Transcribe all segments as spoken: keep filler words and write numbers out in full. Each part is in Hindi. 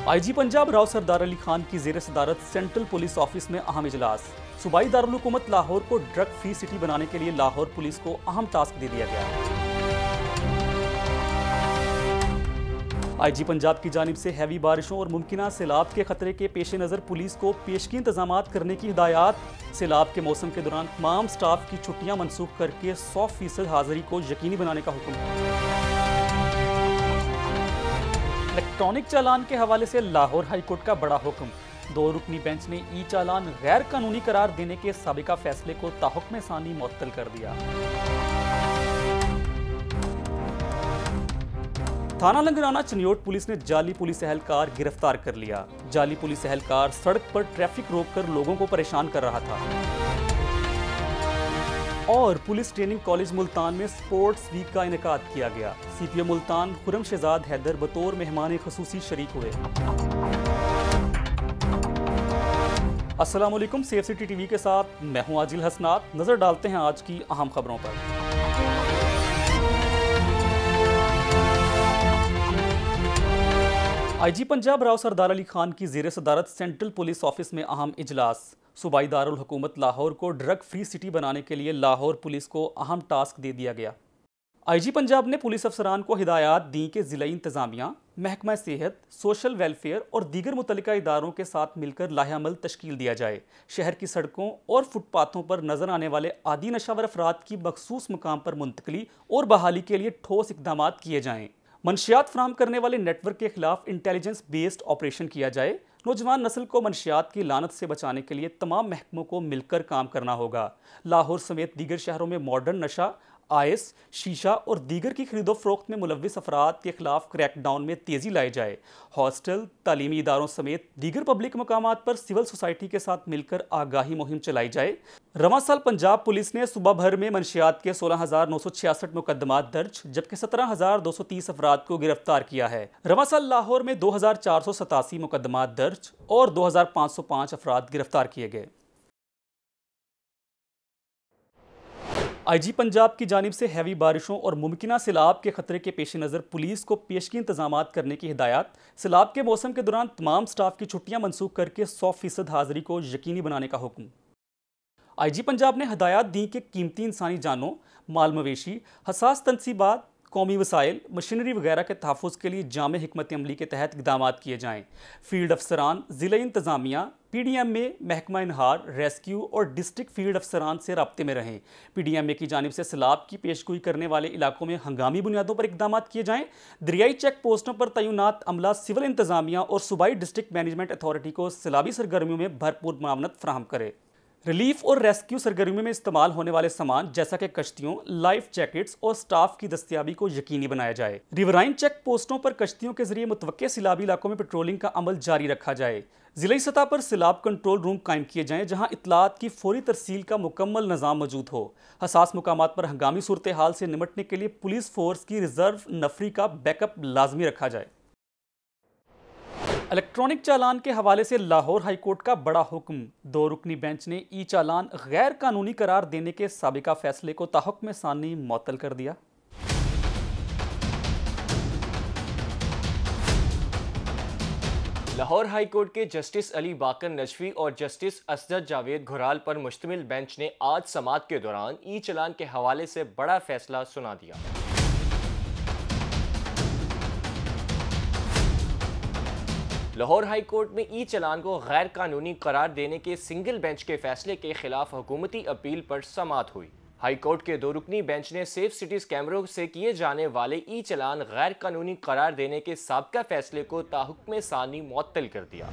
आई जी पंजाब राव सरदार अली खान की ज़ेर सदारत सेंट्रल पुलिस ऑफिस में अहम इजलास। सूबाई दारुल हुकूमत लाहौर को ड्रग फ्री सिटी बनाने के लिए लाहौर पुलिस को अहम टास्क दे दिया गया। आई जी पंजाब की जानिब से हैवी बारिशों और मुमकिन सैलाब के खतरे के पेश नज़र पुलिस को पेशगी इंतजाम करने की हिदायत। सैलाब के मौसम के दौरान तमाम स्टाफ की छुट्टियां मनसूख करके सौ फीसद हाजिरी को यकीनी बनाने का हुक्म। इलेक्ट्रॉनिक चालान के हवाले से लाहौर हाई कोर्ट का बड़ा हुक्म। दो रुकनी बेंच ने ई चालान गैर कानूनी करार देने के साबिका फैसले को ताहुक्म सानी मुअत्तल कर दिया। थाना लंगराना चनियोट पुलिस ने जाली पुलिस एहलकार गिरफ्तार कर लिया। जाली पुलिस एहलकार सड़क पर ट्रैफिक रोककर लोगों को परेशान कर रहा था। और पुलिस ट्रेनिंग कॉलेज मुल्तान में स्पोर्ट्स वीक का इनेकाद किया गया। C P O Multan Khurram Shahzad Haider बतौर मेहमान खसूसी शरीक हुए। अस्सलाम वालेकुम, सेफ सिटी टीवी के साथ मैं हूं आजिल हसनात। नजर डालते हैं आज की अहम खबरों पर। आई जी पंजाब राव सरदार अली खान की ज़ेर सदारत सेंट्रल पुलिस ऑफिस में अहम इजलास। सूबाई दारुल हुकूमत लाहौर को ड्रग फ्री सिटी बनाने के लिए लाहौर पुलिस को अहम टास्क दे दिया गया। आई जी पंजाब ने पुलिस अफसरान को हिदायत दी कि ज़िला इंतज़ामिया, महकमा सेहत, सोशल वेलफेयर और दीगर मुतल्लिका इदारों के साथ मिलकर लाहेअमल तश्कील दिया जाए। शहर की सड़कों और फुटपाथों पर नजर आने वाले आदि नशावर अफराद की मखसूस मुकाम पर मुंतकली और बहाली के लिए ठोस इकदाम किए जाएँ। मनशियात फराहम करने वाले नेटवर्क के खिलाफ इंटेलिजेंस बेस्ड ऑपरेशन किया जाए। नौजवान नस्ल को मनशियात की लानत से बचाने के लिए तमाम महकमों को मिलकर काम करना होगा। लाहौर समेत दीगर शहरों में मॉडर्न नशा, आइस, शीशा और दीगर की खरीदो फरोख्त में मुलव्विस अफराद के खिलाफ क्रैकडाउन में तेज़ी लाई जाए। हॉस्टल, तालीमी इदारों समेत दीगर पब्लिक मकामात पर सिविल सोसाइटी के साथ मिलकर आगाही मुहिम चलाई जाए। रवां साल पंजाब पुलिस ने सुबह भर में मनशियात के सोलह हज़ार नौ सौ छियासठ मुकदमात दर्ज जबकि सत्रह हज़ार दो सौ तीस अफराद को गिरफ्तार किया है। रवां साल लाहौर में दो हज़ार चार सौ सतासी मुकदमात दर्ज और दो हज़ार पाँच सौ पाँच अफराद गिरफ्तार किए गए। आई जी पंजाब की जानिब से हैवी बारिशों और मुमकिन सैलाब के खतरे के पेश नज़र पुलिस को पेशगी इंतजाम करने की हिदायत। सैलाब के मौसम के दौरान तमाम स्टाफ की छुट्टियां मनसूख करके सौ फीसद हाजिरी को यकीनी बनाने का हुक्म। आई जी पंजाब ने हिदायत दी कि कीमती इंसानी जानों, माल मवेशी, हसास तनसीबात, कौमी वसाइल, मशीनरी वगैरह के तहफ़्फ़ुज़ के लिए जामे हिकमत अमली के तहत इक़दाम किए जाएँ। फील्ड अफसरान, ज़िला इंतज़ामिया, पी डी एम ए, महकमा इनहार, रेस्क्यू और डिस्ट्रिक्ट फील्ड अफसरान से रब्ते में रहें। पी डी एम ए की जानिब से सैलाब की पेशगोई करने वाले इलाकों में हंगामी बुनियादों पर इक़दाम किए जाएँ। दरियाई चेक पोस्टों पर तैनात अमला सिविल इंतज़ामिया और सूबाई डिस्ट्रिक्ट मैनेजमेंट अथॉरिटी को सैलाबी सरगर्मियों में भरपूर मावनत फराहम करे। रिलीफ और रेस्क्यू सरगर्मियों में इस्तेमाल होने वाले सामान जैसा कि कश्तियों, लाइफ जैकेट्स और स्टाफ की दस्तियाबी को यकीनी बनाया जाए। रिवराइन चेक पोस्टों पर कश्तियों के जरिए मुतवक्के सैलाबी इलाकों में पेट्रोलिंग का अमल जारी रखा जाए। ज़िला सतह पर सैलाब कंट्रोल रूम कायम किए जाएँ जहाँ इतलात की फौरी तरसील का मुकम्मल निज़ाम मौजूद हो। हसास मुकामात पर हंगामी सूरत हाल से निमटने के लिए पुलिस फोर्स की रिजर्व नफरी का बैकअप लाजमी रखा जाए। इलेक्ट्रॉनिक चालान के हवाले से लाहौर हाई कोर्ट का बड़ा हुक्म। दो रुकनी बेंच ने ई चालान गैर कानूनी करार देने के साबिका फैसले को ताहुक्म सानी मुअत्तल कर दिया। लाहौर हाई कोर्ट के जस्टिस अली बाकर नजफी और जस्टिस असद जावेद घुराल पर मुश्तमिल बेंच ने आज समाअत के दौरान ई चालान के हवाले से बड़ा फैसला सुना दिया। लाहौर हाई कोर्ट में ई चालान को गैर कानूनी करार देने के सिंगल बेंच के फैसले के खिलाफ हुकूमती अपील पर समाअत हुई। हाई कोर्ट के दो रुकनी बेंच ने सेफ सिटीज कैमरों से किए जाने वाले ई चालान गैर कानूनी करार देने के साबिका फैसले को ताहुक्म सानी मुअत्तल कर दिया।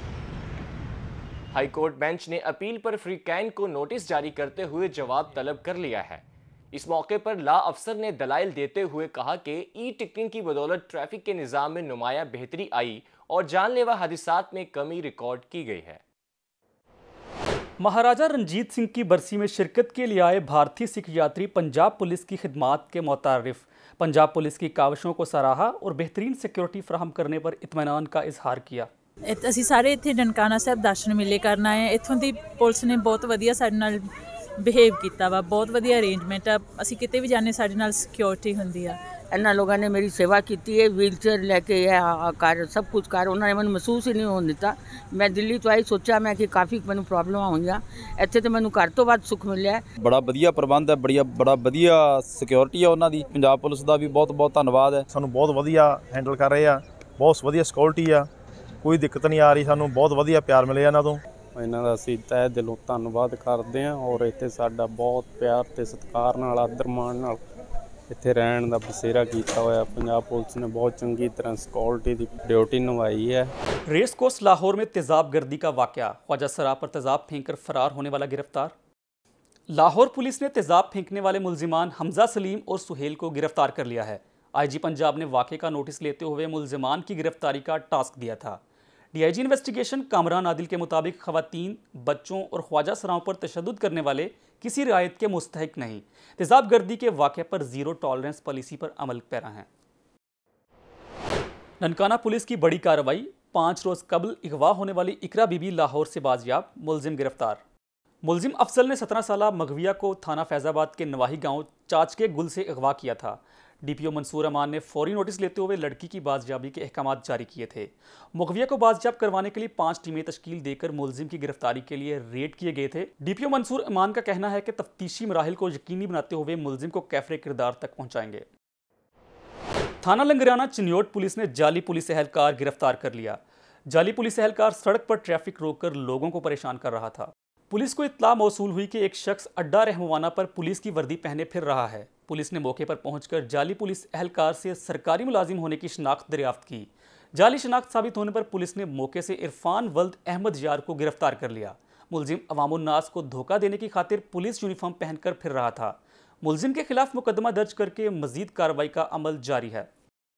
हाई कोर्ट बेंच ने अपील पर फ्रीकैन को नोटिस जारी करते हुए जवाब तलब कर लिया है। इस मौके पर ला अफसर ने दलाइल देते हुए कहा कि ई टिकटिंग की बदौलत ट्रैफिक के निज़ाम में नुमाया बेहतरी आई और जानलेवा हादिसात में कमी रिकॉर्ड की गई है। महाराजा रंजीत सिंह की बरसी में शिरकत के लिए आए भारतीय सिख यात्री पंजाब पुलिस की खिदमात के मुतारिफ। पंजाब पुलिस की काविशों को सराहा और बेहतरीन सिक्योरिटी फराहम करने पर इत्मीनान का इजहार किया। ਅਸੀਂ ਸਾਰੇ ਇੱਥੇ ਨਨਕਾਣਾ ਸਾਹਿਬ ਦਰਸ਼ਨ ਮੇਲੇ ਕਰਨ ਆਏ ਹਾਂ। ਇੱਥੋਂ ਦੀ ਪੁਲਿਸ ਨੇ ਬਹੁਤ ਵਧੀਆ ਸਾਡੇ ਨਾਲ ਬਿਹੇਵ ਕੀਤਾ ਵਾ, ਬਹੁਤ ਵਧੀਆ ਅਰੇਂਜਮੈਂਟ ਆ। ਅਸੀਂ ਕਿਤੇ ਵੀ ਜਾਂਦੇ ਸਾਡੇ ਨਾਲ ਸਿਕਿਉਰਿਟੀ ਹੁੰਦੀ ਆ। इन्होंने लोगों ने मेरी सेवा की है, व्हील चेयर लैके कर सब कुछ कर, उन्होंने मैं महसूस ही नहीं होने दिता। मैं दिल्ली तो आई, सोचा मैं कि काफ़ी मैं प्रॉब्लम हुई, इतने तो मैं घर तो बाद सुख मिले। बड़ा वधिया प्रबंध है, बड़िया बड़ा वधिया सिक्योरिटी है उन्होंने। पंजाब पुलिस का भी बहुत बहुत धन्यवाद है। सानू बहुत वधिया हैंडल कर रहे हैं, बहुत वधिया सिक्योरिटी आ, कोई दिक्कत नहीं आ रही, सानू बहुत वधिया प्यार मिले इन्हों तो। इन्हों का असीं तह दिलों धन्नवाद करते हैं और इत्थे साडा बहुत प्यार ते सत्कार नाल आदर मान नाल इत्थे रहण दा बसेरा कीता होया। पंजाब पुलिस ने बहुत चंगी तरह सिक्योरिटी की ड्यूटी निभाई है। रेस कोर्स लाहौर में तेजाब गर्दी का वाकया, ख्वाजा सरा पर तेजाब फेंककर फरार होने वाला गिरफ्तार। लाहौर पुलिस ने तेजाब फेंकने वाले मुलजिमान हमजा सलीम और सुहेल को गिरफ्तार कर लिया है। आईजी पंजाब ने वाक़े का नोटिस लेते हुए मुलजिमान की गिरफ्तारी का टास्क दिया था। डीआईजी इन्वेस्टिगेशन कामरान आदिल के मुताबिक खवातीन, बच्चों और ख्वाजा सराओं पर तशद्दुद करने वाले किसी रियायत के मुस्तहिक नहीं। तेजाब गर्दी के वाक़े पर जीरो टॉलरेंस पॉलिसी पर अमल पैरा हैं। ननकाना पुलिस की बड़ी कार्रवाई, पाँच रोज़ कबल अगवा होने वाली इकरा बीबी लाहौर से बाजियाब, मुलजिम गिरफ्तार। मुलजिम अफजल ने सत्रह साल मगविया को थाना फैज़ाबाद के नवाही गांव चाच के गुल से अगवा किया था। डीपीओ मंसूर अमान ने फौरी नोटिस लेते हुए लड़की की बाजियाबी के अहकामात जारी किए थे। मुगविया को बाजियाब करवाने के लिए पांच टीमें तश्कील देकर मुलजिम की गिरफ्तारी के लिए रेड किए गए थे। डीपीओ मंसूर अमान का कहना है कि तफ्तीशी मराहिल को यकीनी बनाते हुए मुलजिम को कैफरे किरदार तक पहुंचाएंगे। थाना लंगरियाना चिन्योट पुलिस ने जाली पुलिस एहलकार गिरफ्तार कर लिया। जाली पुलिस एहलकार सड़क पर ट्रैफिक रोककर लोगों को परेशान कर रहा था। पुलिस को इत्तला मौसूल हुई कि एक शख्स अड्डा रहमुवाना पर पुलिस की वर्दी पहने फिर रहा है। पुलिस ने मौके पर पहुंचकर जाली पुलिस एहलकार से सरकारी मुलाजिम होने की शनाख्त दरियाफ्त की। जाली शनाख्त साबित होने पर पुलिस ने मौके से इरफान वल्द अहमद यार को गिरफ्तार कर लिया। मुलजिम अवामुन्नास को धोखा देने की खातिर पुलिस यूनिफॉर्म पहनकर फिर रहा था। मुलजिम के खिलाफ मुकदमा दर्ज करके मजीद कार्रवाई का अमल जारी है।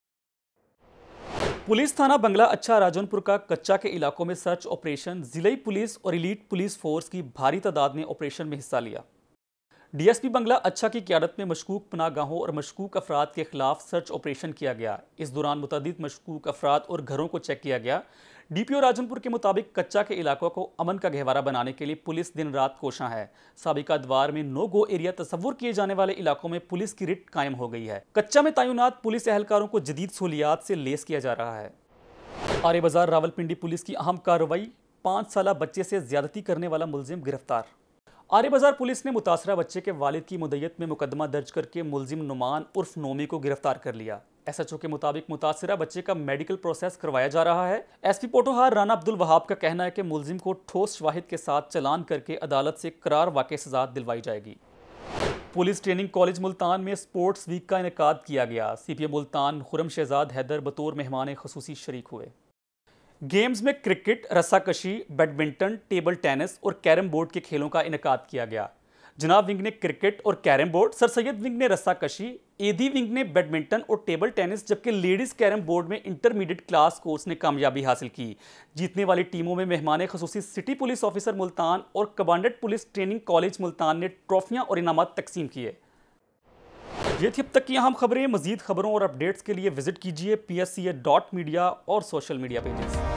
पुलिस थाना बंगला अच्छा राजनपुर का कच्चा के इलाकों में सर्च ऑपरेशन, जिले पुलिस और एलीट पुलिस फोर्स की भारी तादाद ने ऑपरेशन में हिस्सा लिया। डीएसपी बंगला अच्छा की क़यादत में मशकूक पनागाहों और मशकूक अफराद के खिलाफ सर्च ऑपरेशन किया गया। इस दौरान मुतअद्दिद मशकूक अफराद और घरों को चेक किया गया। डीपीओ राजनपुर के मुताबिक कच्चा के इलाकों को अमन का गहवारा बनाने के लिए पुलिस दिन रात कोशां है। साबिका अदवार में नो गो एरिया तस्वुर किए जाने वाले इलाकों में पुलिस की रिट कायम हो गई है। कच्चा में तैनात पुलिस एहलकारों को जदीद सहूलियात से लेस किया जा रहा है। आरे बाजार रावलपिंडी पुलिस की अहम कार्रवाई, पाँच साल बच्चे से ज्यादती करने वाला मुलजिम गिरफ्तार। आरे बाजार पुलिस ने मुतासरा बच्चे के वालिद की मुद्दत में मुकदमा दर्ज करके मुलजिम नुमान उर्फ नोमी को गिरफ्तार कर लिया। एसएचओ के मुताबिक मुतासरा बच्चे का मेडिकल प्रोसेस करवाया जा रहा है। एसपी पोटोहार राना अब्दुल वहाब का कहना है कि मुलजिम को ठोस शवाहिद के साथ चलान करके अदालत से करार वाक़ई सजा दिलवाई जाएगी। पुलिस ट्रेनिंग कॉलेज मुल्तान में स्पोर्ट्स वीक का इनेकाद किया गया। सीपीए मुल्तान खुरम शहजाद हैदर बतौर मेहमान खुसूसी शरीक हुए। गेम्स में क्रिकेट, रस्साकशी, बैडमिंटन, टेबल टेनिस और कैरम बोर्ड के खेलों का इनेकाद किया गया। जनाब विंग ने क्रिकेट और carrom board, sir Syed wing ने रस्साकशी, एदी विंग ने बैडमिंटन और टेबल टेनिस, जबकि लेडीज़ कैरम बोर्ड में इंटरमीडिएट क्लास कोर्स ने कामयाबी हासिल की। जीतने वाली टीमों में मेहमान खुसूसी सिटी पुलिस ऑफिसर मुल्तान और commandant police training college Multan ने ट्रॉफियाँ और इनामात तकसीम किए। ये थी अब तक की अहम खबरें। मजीद खबरों और अपडेट्स के लिए विजिट कीजिए P S C A dot media और सोशल मीडिया पेजेस।